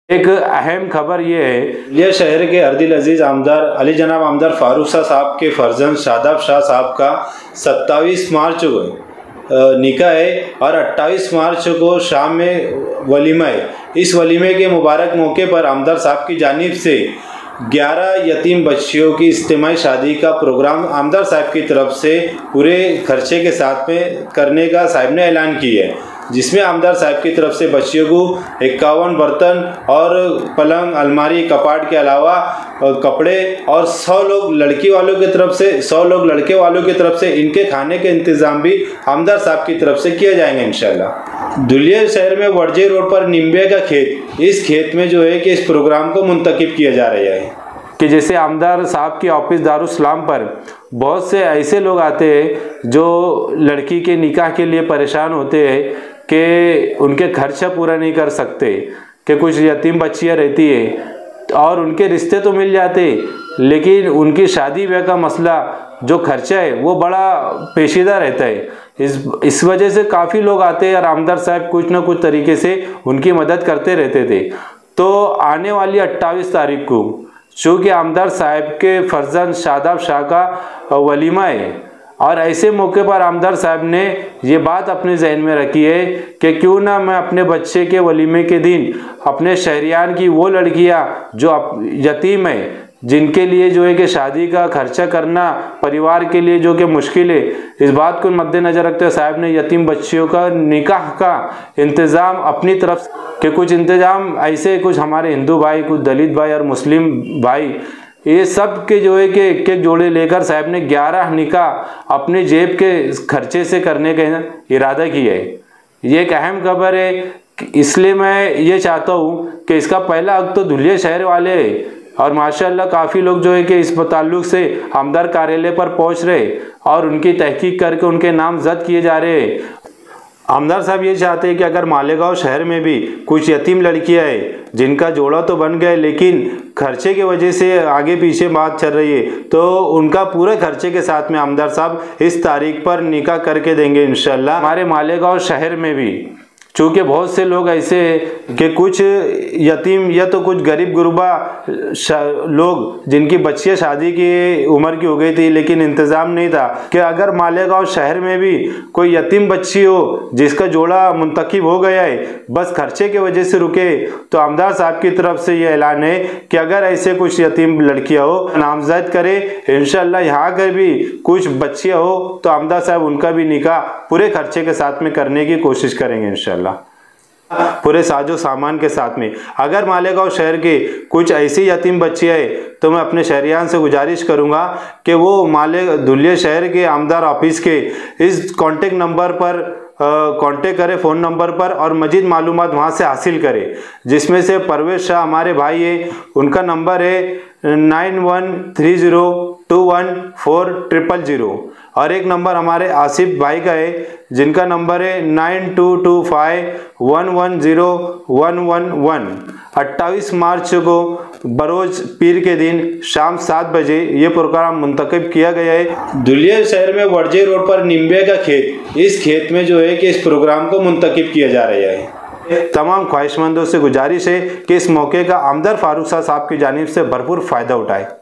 एक अहम खबर ये है, ये शहर के अर्दिल अजीज आमदार अली जनाब आमदार फारूक शाह साहब के फर्जंद शादाब शाह साहब का 27 मार्च को निकाह है और 28 मार्च को शाम में वलीमा है। इस वलीमे के मुबारक मौके पर आमदार साहब की जानिब से 11 यतीम बच्चियों की इज्तिमाई शादी का प्रोग्राम आमदार साहब की तरफ से पूरे खर्चे के साथ में करने का साहब ने ऐलान किया है, जिसमें आमदार साहब की तरफ से बच्चियों को 51 बर्तन और पलंग, अलमारी, कपाट के अलावा कपड़े और 100 लोग लड़की वालों की तरफ से 100 लोग लड़के वालों की तरफ से इनके खाने के इंतज़ाम भी आमदार साहब की तरफ से किए जाएंगे इंशाल्लाह। धुलिया शहर में वड़जे रोड पर निम्बे का खेत, इस खेत में जो है कि इस प्रोग्राम को मुंतकिब किया जा रहा है कि जैसे आमदार साहब की ऑफिस दारुस्सलाम पर बहुत से ऐसे लोग आते हैं जो लड़की के निकाह के लिए परेशान होते हैं कि उनके खर्चा पूरा नहीं कर सकते, कि कुछ यतीम बच्चियाँ रहती है और उनके रिश्ते तो मिल जाते लेकिन उनकी शादी ब्याह का मसला जो खर्चा है वो बड़ा पेचीदा रहता है। इस वजह से काफ़ी लोग आते हैं और आमदार साहब कुछ ना कुछ तरीके से उनकी मदद करते रहते थे। तो आने वाली 28 तारीख को चूँकि आमदार साहब के फर्जंद शादाब शाह का वलीमा है और ऐसे मौके पर आमदार साहब ने ये बात अपने जहन में रखी है कि क्यों ना मैं अपने बच्चे के वलीमे के दिन अपने शहरियान की वो लड़कियां जो यतीम है, जिनके लिए जो है कि शादी का खर्चा करना परिवार के लिए जो कि मुश्किल है, इस बात को मद्देनज़र रखते हुए साहब ने यतीम बच्चियों का निकाह का इंतज़ाम अपनी तरफ के कुछ इंतज़ाम ऐसे कुछ हमारे हिंदू भाई, कुछ दलित भाई और मुस्लिम भाई, ये सब के जो है कि एक एक जोड़े लेकर साहब ने 11 निकाह अपने जेब के खर्चे से करने का इरादा किया है। ये एक अहम खबर है, इसलिए मैं ये चाहता हूँ कि इसका पहला हक तो धुलिया शहर वाले और माशाल्लाह काफ़ी लोग जो है कि इस ताल्लुक से आमदार कार्यालय पर पहुँच रहे और उनकी तहकीक करके उनके नाम जब्त किए जा रहे हैं। आमदार साहब ये चाहते हैं कि अगर मालेगांव शहर में भी कुछ यतीम लड़कियां हैं जिनका जोड़ा तो बन गया लेकिन खर्चे की वजह से आगे पीछे बात चल रही है, तो उनका पूरे खर्चे के साथ में आमदार साहब इस तारीख पर निकाह करके देंगे इंशाल्लाह। हमारे मालेगांव शहर में भी चूँकि बहुत से लोग ऐसे हैं कि कुछ यतीम या तो कुछ गरीब गुरबा लोग जिनकी बच्चियाँ शादी की उम्र की हो गई थी लेकिन इंतज़ाम नहीं था कि अगर मालेगांव शहर में भी कोई यतीम बच्ची हो जिसका जोड़ा मुंतकिब हो गया है, बस खर्चे की वजह से रुके, तो आमदार साहब की तरफ से ये ऐलान है कि अगर ऐसे कुछ यतीम लड़कियाँ हो नामजद करे इंशाल्लाह। यहाँ कर भी कुछ बच्चियाँ हो तो आमदार साहब उनका भी निकाह पूरे खर्चे के साथ में करने की कोशिश करेंगे इंशाल्लाह, पूरे साजो सामान के साथ में। अगर मालेगांव शहर के कुछ ऐसी यतीम बच्चियाँ हैं तो मैं अपने शहरियान से गुजारिश करूंगा कि वो धुलिया शहर के आमदार ऑफिस के इस कॉन्टेक्ट नंबर पर कांटेक्ट करें, फ़ोन नंबर पर, और मजीद मालूमात वहाँ से हासिल करें, जिसमें से परवेज शाह हमारे भाई है, उनका नंबर है 9130214000 और एक नंबर हमारे आसिफ भाई का है जिनका नंबर है 9225110111। 28 मार्च को बरोज पीर के दिन शाम 7 बजे ये प्रोग्राम मुंतकिब किया गया है। धुलिया शहर में वड़जे रोड पर निम्बे का खेत, इस खेत में जो है कि इस प्रोग्राम को मुंतकिब किया जा रहा है। तमाम ख्वाहिशमंदों से गुजारिश है कि इस मौके का आमदार फारूक शाह साहब की जानिब से भरपूर फ़ायदा उठाए।